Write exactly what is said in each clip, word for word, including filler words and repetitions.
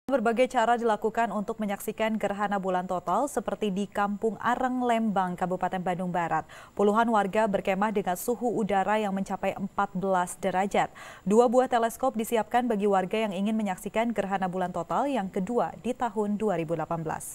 Berbagai cara dilakukan untuk menyaksikan gerhana bulan total seperti di Kampung Areng, Lembang, Kabupaten Bandung Barat. Puluhan warga berkemah dengan suhu udara yang mencapai empat belas derajat. Dua buah teleskop disiapkan bagi warga yang ingin menyaksikan gerhana bulan total yang kedua di tahun dua ribu delapan belas.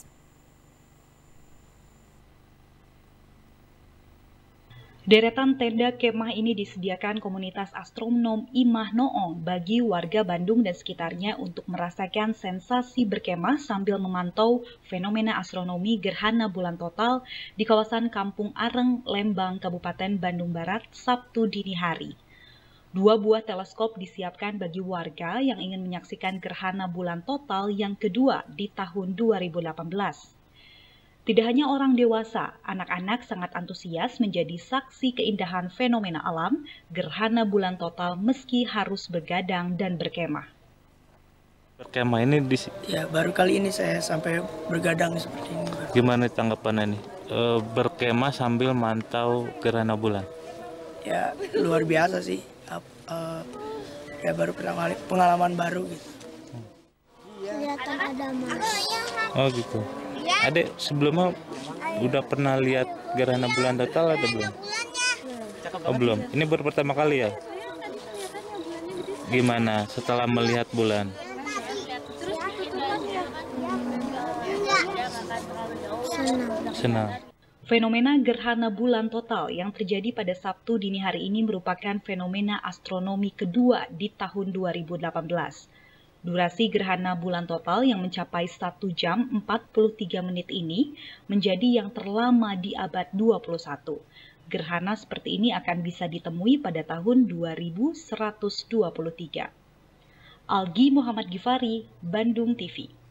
Deretan tenda kemah ini disediakan komunitas astronom Imah Noong bagi warga Bandung dan sekitarnya untuk merasakan sensasi berkemah sambil memantau fenomena astronomi gerhana bulan total di kawasan Kampung Areng, Lembang, Kabupaten Bandung Barat, Sabtu dini hari. Dua buah teleskop disiapkan bagi warga yang ingin menyaksikan gerhana bulan total yang kedua di tahun dua ribu delapan belas. Tidak hanya orang dewasa, anak-anak sangat antusias menjadi saksi keindahan fenomena alam gerhana bulan total meski harus bergadang dan berkemah. Berkemah ini di... Ya, baru kali ini saya sampai bergadang seperti ini. Gimana tanggapan ini? E, berkemah sambil mantau gerhana bulan? Ya, luar biasa sih. E, ya, baru pertama kali, pengalaman baru gitu. Kelihatan ada Mars. Oh gitu. Adek sebelumnya udah pernah lihat gerhana bulan total atau belum? Oh belum. Ini baru pertama kali ya? Gimana setelah melihat bulan? Senang. Senang. Fenomena gerhana bulan total yang terjadi pada Sabtu dini hari ini merupakan fenomena astronomi kedua di tahun dua ribu delapan belas. Durasi gerhana bulan total yang mencapai satu jam empat puluh tiga menit ini menjadi yang terlama di abad dua puluh satu. Gerhana seperti ini akan bisa ditemui pada tahun dua ribu seratus dua puluh tiga. Algi Muhammad Gifari, Bandung T V.